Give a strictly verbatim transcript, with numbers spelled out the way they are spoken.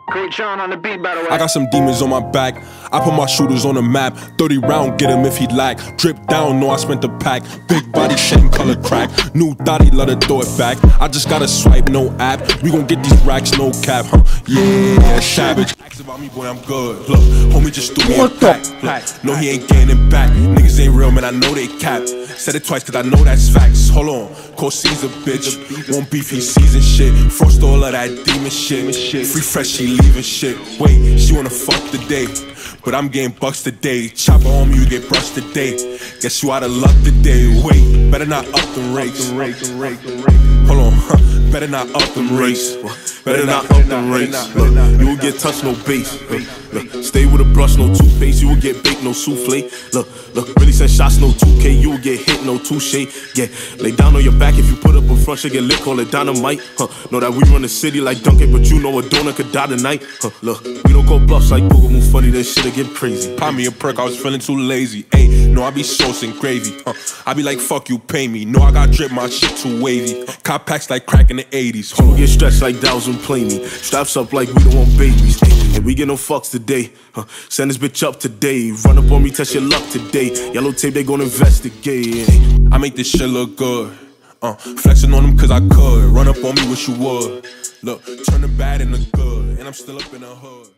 Coach John on the beat, by the way. I got some demons on my back. I put my shooters on the map. thirty round, get him if he lack. Drip down, know I spent the pack. Big body, same color crack. New Dottie, let her throw it back. I just gotta swipe, no app. We gon' get these racks, no cap, huh? Yeah, savage. Ask about me, boy, I'm good. Look, homie just threw me a pack. Look, no, he ain't getting it back. Niggas ain't real, man, I know they cap. Said it twice, cause I know that's facts. Hold on, call Caesar, bitch. Won't beef, he season shit. Frost all of that demon shit. Free fresh, she leaving shit. Wait, she wanna fuck today, but I'm getting bucks today. Chopper on me, you get brushed today. Guess you out of luck today. Wait, better not up the race. Hold on, huh? Better not up the race. Better not up the race. Look, you will get touched, no base. Look, look, stay with a brush, no toothpaste. You will get baked, no souffle. Look, look, really send shots, no two K. You will get hit, no touche. Yeah, lay down on your back if you put up a front, you get lit, call it dynamite. Huh? Know that we run the city like Duncan, but you know a donor could die tonight. Huh? Look, we don't go bluffs like Google move funny, that shit'll get crazy. Pop me a perk, I was feeling too lazy. Ayy, no, I be saucing gravy. Huh? I be like, fuck you, pay me. No, I got drip, my shit too wavy. Cop packs like crack in the eighties. Hold on. Get stretched like Dow's and play me. Straps up like we don't want babies. Ay, and we get no fucks today. Huh? Send this bitch up today. Run up on me, test your luck today. Yellow tape, they gon' investigate. Ay, I make this shit look good. Uh, flexing on them cause I could. Run up on me, wish you would. Look, turn the bad into good. And I'm still up in the hood.